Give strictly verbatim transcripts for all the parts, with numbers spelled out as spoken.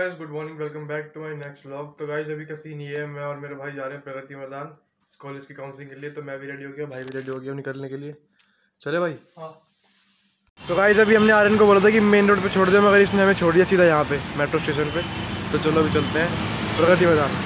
Guys, good morning, welcome back to my next vlog. तो guys अभी का scene ये है, मैं और मेरे भाई जा रहे हैं प्रगति मैदान कॉलेज की काउंसलिंग के लिए। तो मैं भी रेडी हो गया, भाई भी रेडी हो गया निकलने के लिए। चले भाई। हाँ। तो गाइस अभी हमने आर्यन को बोला था कि मेन रोड पे छोड़ दो, मगर इसने हमें छोड़ दिया सीधा यहाँ पे मेट्रो स्टेशन पे। तो चलो अभी चलते हैं प्रगति मैदान।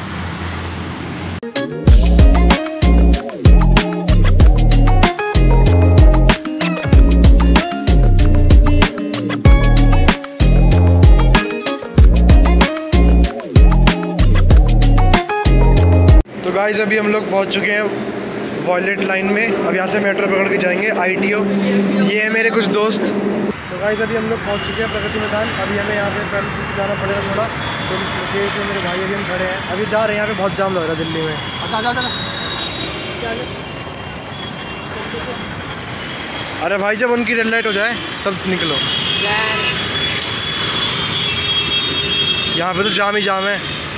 तो गाइस अभी हम लोग पहुंच चुके हैं वॉयलेट लाइन में। अब यहाँ से मेट्रो पकड़ के जाएंगे आईटीओ। ये है मेरे कुछ दोस्त। तो गाइस अभी हम लोग पहुंच चुके हैं प्रगति मैदान। अभी हमें यहाँ पे पहले जाना पड़ेगा थोड़ा। तो मुकेश और मेरे भाई अभी हम खड़े हैं, अभी जा रहे हैं। यहाँ पे बहुत जाम लग रहा है दिल्ली में। अरे भाई जब उनकी रेड लाइट हो जाए तब निकलो। यहाँ पे तो जाम ही जाम है।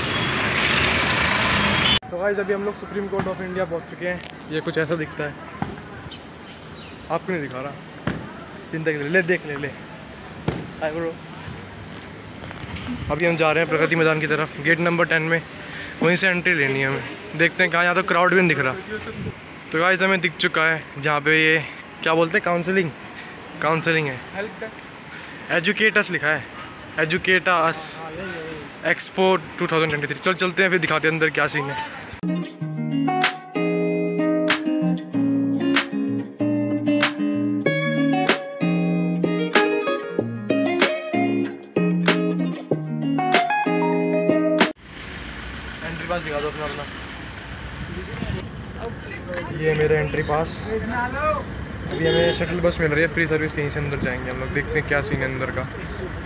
तो गाइस अभी हम लोग सुप्रीम कोर्ट ऑफ इंडिया पहुंच चुके हैं। ये कुछ ऐसा दिखता है, आपको नहीं दिखा रहा, चिंता के लिए ले देख ले ले हाय ब्रो। अभी हम जा रहे हैं प्रगति मैदान की तरफ, गेट नंबर टेन में। वहीं से एंट्री लेनी है हमें। देखते हैं कहाँ, यहाँ तो क्राउड भी नहीं दिख रहा। तो गाइस हमें दिख चुका है जहाँ पे ये क्या बोलते हैं, काउंसलिंग काउंसलिंग है, एजुकेट अस लिखा है, educate us expo two thousand twenty three. चल चलते हैं फिर दिखाते हैं अंदर क्या सीन है। एंट्री पास दिखा दो अपना अपना। ये मेरा एंट्री पास। अभी हमें शटल बस मिल रही है, फ्री सर्विस, यहीं से अंदर जाएंगे हम लोग। देखते हैं क्या सीन है अंदर का।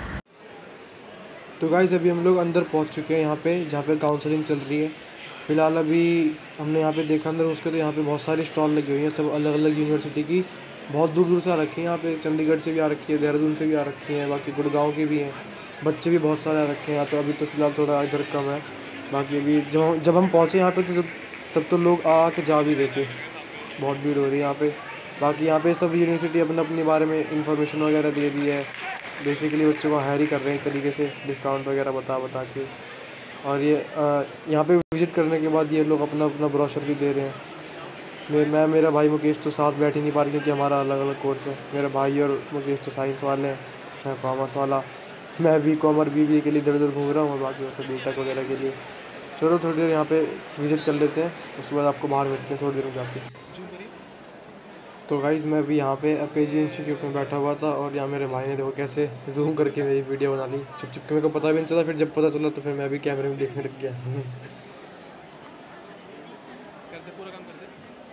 तो गाइस अभी हम लोग अंदर पहुंच चुके हैं यहाँ पे, जहाँ पे काउंसलिंग चल रही है फ़िलहाल। अभी हमने यहाँ पे देखा अंदर उसके, तो यहाँ पे बहुत सारी स्टॉल लगी हुई हैं, सब अलग अलग यूनिवर्सिटी की। बहुत दूर दूर से आ रखी हैं यहाँ पे, चंडीगढ़ से भी आ रखी है, देहरादून से भी आ रखी हैं, बाकी गुड़गांव की भी हैं। बच्चे भी बहुत सारे आ रखे हैं यहाँ। तो अभी तो फ़िलहाल थोड़ा इधर कम है। बाकी अभी जब जब हम पहुँचे यहाँ पर तो जब तब तो लोग आ के जा भी रहे थे। बहुत भीड़ हो रही है यहाँ पर। बाकी यहाँ पे सब यूनिवर्सिटी अपने अपने बारे में इंफॉर्मेशन वगैरह दे दी है। बेसिकली बच्चों को हायर ही कर रहे हैं एक तरीके से, डिस्काउंट वगैरह बता बता के। और ये यहाँ पे विज़िट करने के बाद ये लोग अपना अपना ब्रोशर भी दे रहे हैं। मैं मैं मेरा भाई मुकेश तो साथ बैठ ही नहीं पा रहे क्योंकि हमारा अलग अलग कोर्स है। मेरा भाई और मुकेश तो साइंस वाले हैं, मैं कॉमर्स वाला। मैं B com B B A के लिए इधर उधर घूम रहा हूँ, और बाकी वैसे बी टेक वगैरह के लिए। चलो थोड़ी देर यहाँ पे विज़िट कर लेते हैं, उसके बाद आपको बाहर मिलते हैं थोड़ी देर में जाके। तो गाइज़ मैं भी यहाँ पे एपीजे इंस्टीट्यूट में बैठा हुआ था, और यहाँ मेरे भाई ने देखो कैसे जूम करके मेरी वीडियो बना ली। चुप चुप के मेरे को पता भी नहीं चला, फिर जब पता चला तो फिर मैं भी कैमरे में देखने लग गया। करते पूरा काम करते।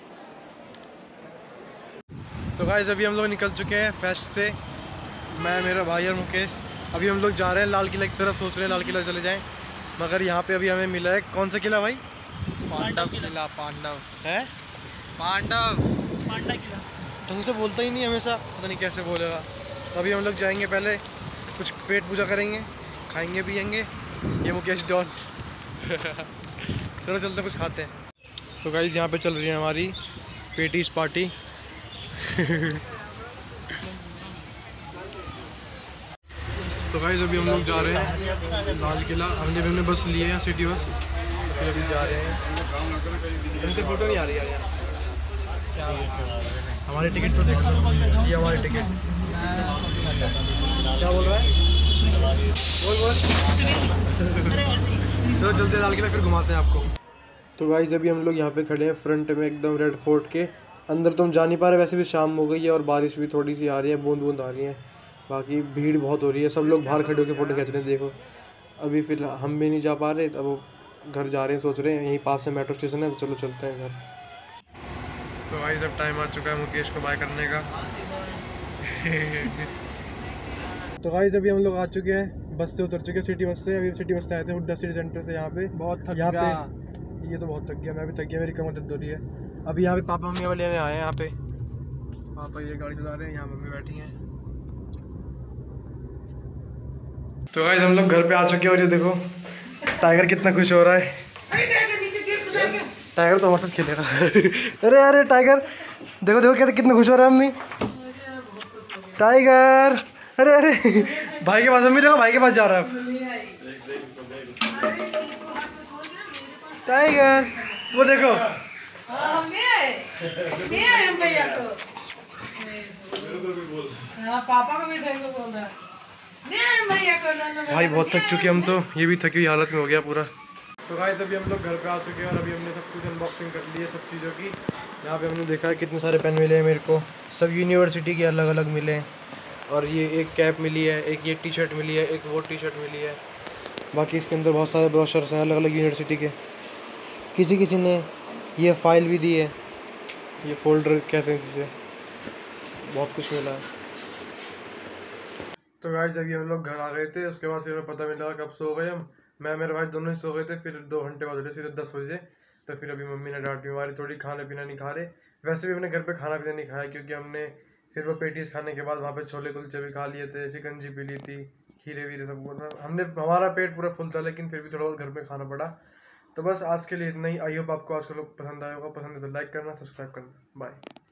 तो गाइज़ अभी हम लोग निकल चुके हैं फेस्ट से, मैं मेरा भाई और मुकेश। अभी हम लोग जा रहे हैं लाल किला की तरफ, सोच रहे हैं लाल किला चले जाएँ। मगर यहाँ पे अभी हमें मिला है, कौन सा किला भाई? पांडव किला। पांडव है, पांडव पांडा किला। ढंग से बोलता ही नहीं हमेशा, पता नहीं कैसे बोलेगा। तो अभी हम लोग जाएंगे, पहले कुछ पेट पूजा करेंगे, खाएंगे पिएंगे। ये मुकेश डॉन। चलो चलते कुछ खाते हैं। तो गाइस यहाँ पे चल रही है हमारी पेटीज पार्टी। तो गाइस अभी हम लोग जा रहे हैं लाल किला। हमने भी हमने बस लिए है, सिटी बस। फिर अभी जा रहे हैं। इनसे फोटो नहीं आ रही यार। हमारी टिकट तो देख लो, ये हमारी टिकट। क्या बोल रहा है? बोल बोल। चलो चलते हैं लाल किला, फिर घुमाते हैं आपको। तो गाइस अभी हम लोग यहाँ पे खड़े हैं फ्रंट में एकदम रेड फोर्ट के। अंदर तो हम जा नहीं पा रहे, वैसे भी शाम हो गई है और बारिश भी थोड़ी सी आ रही है, बूंद बूंद आ रही है। बाकी भीड़ बहुत हो रही है, सब लोग बाहर खड़े होकर फ़ोटो खींच रहे हैं। देखो अभी फिलहाल हम भी नहीं जा पा रहे, अब घर जा रहे हैं, सोच रहे हैं यहीं पास से मेट्रो स्टेशन है, तो चलो चलते हैं घर। तो भाई सब टाइम आ चुका है मुकेश को बाय करने का। तो गाइस अभी हम लोग आ चुके हैं, बस से उतर चुके हैं, सिटी बस से। अभी सिटी बस से आए थे हुड्डा सिटी सेंटर से। यहाँ पे बहुत थक यहाँ गया। पे ये तो बहुत थक गया, मैं भी थक गया, मेरी कमर दर्द हो रही है। अभी यहाँ पे पापा मम्मी वाले लेने आए हैं। यहाँ पे पापा ये गाड़ी चला रहे हैं, यहाँ मम्मी बैठी हैं। तो गाइस हम लोग घर पे आ चुके हैं, और ये देखो टाइगर कितना खुश हो रहा है। टाइगर तो हमारे साथ खेलेगा। अरे अरे टाइगर देखो देखो कैसे कितना खुश हो रहा है मम्मी। टाइगर अरे अरे भाई के पास, मम्मी देखो भाई के पास जा रहा है। टाइगर वो देखो हाँ, मैं आए मैं आए हम भैया को हाँ पापा को भी देखो बोल रहा मैं आए भैया को ना ना भाई बहुत थक चुके हम तो, ये भी थकी हुई हालत में हो गया पूरा। तो गाइस अभी हम लोग घर पे आ चुके हैं और अभी हमने सब कुछ अनबॉक्सिंग कर ली है सब चीज़ों की। यहाँ पे हमने देखा है कितने सारे पेन मिले हैं मेरे को, सब यूनिवर्सिटी के अलग अलग मिले हैं। और ये एक कैप मिली है, एक ये टी शर्ट मिली है, एक वो टी शर्ट मिली है। बाकी इसके अंदर बहुत सारे ब्रोशर्स हैं अलग अलग यूनिवर्सिटी के। किसी किसी ने ये फाइल भी दी है, ये फोल्डर कैसे जिसे बहुत कुछ मिला है। तो गाइस अभी हम लोग घर आ गए थे, उसके बाद फिर हमें पता मिला कब सो गए हम। मैं मेरे भाई दोनों ही सो गए थे, फिर दो घंटे बाद उठे सीधे दस बजे। तो फिर अभी मम्मी ने डांटी मारी थोड़ी, खाना पीना नहीं खा रहे। वैसे भी हमने घर पे खाना पीना नहीं खाया क्योंकि हमने फिर वो पेटीज खाने के बाद वहाँ पे छोले कुलचे भी खा लिए थे, शिकंजी पी ली थी, खीरे वीरे सब कुछ। हमने हमारा पेट पूरा फुल था लेकिन फिर भी थोड़ा बहुत घर में खाना पड़ा। तो बस आज के लिए इतना ही। आई होप आपको आज का लोग पसंद आया होगा, पसंद है तो लाइक करना, सब्सक्राइब करना। बाय।